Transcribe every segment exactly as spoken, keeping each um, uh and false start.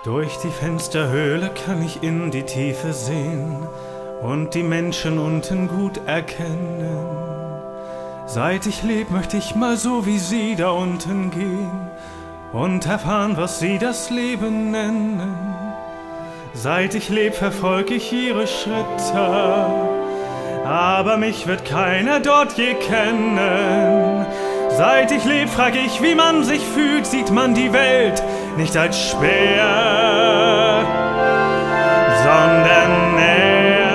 Durch die Fensterhöhle kann ich in die Tiefe sehen und die Menschen unten gut erkennen. Seit ich leb, möchte ich mal so wie sie da unten gehen und erfahren, was sie das Leben nennen. Seit ich leb, verfolg ich ihre Schritte, aber mich wird keiner dort je kennen. Seit ich leb, frag ich, wie man sich fühlt, sieht man die Welt nicht als Speer, sondern näher.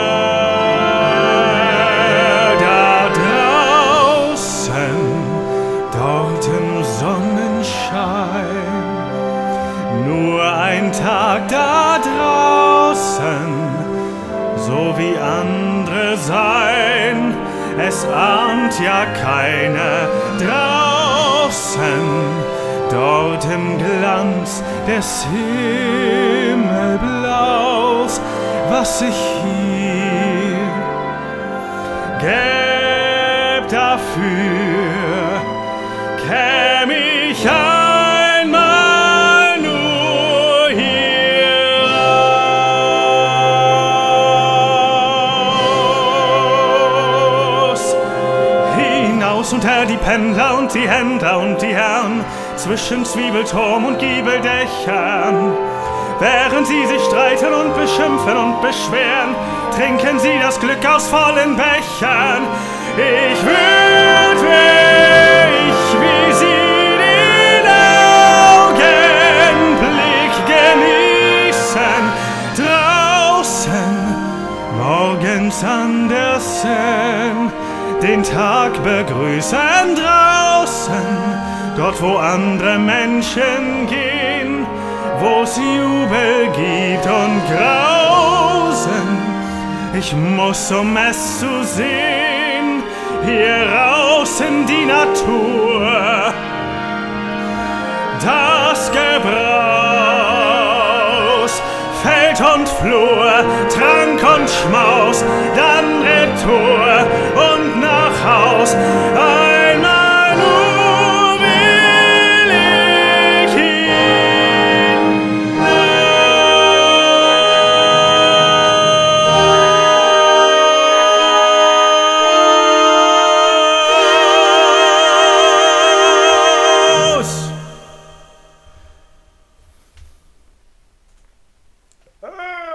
Da draußen, dort im Sonnenschein, nur ein Tag da draußen, so wie andere sein, es ahnt ja keiner draußen, dort im Glanz des Himmelblaus, was ich hier gäb dafür, käm ich einmal nur hier raus. Hinaus unter die Pendler und die Händler und die Herren, zwischen Zwiebelturm und Giebeldächern. Während sie sich streiten und beschimpfen und beschweren, trinken sie das Glück aus vollen Bechern. Ich würd, wär ich wie sie den Augenblick genießen, draußen, morgens an der Seine, den Tag begrüßen draußen, dort wo andere Menschen gehen, wo's Jubel gibt und Grausen. Ich muss, um es zu sehen, hier raus in die Natur. Das Gebraus, Feld und Flur, Trank und Schmaus, dann Retour und nach Haus.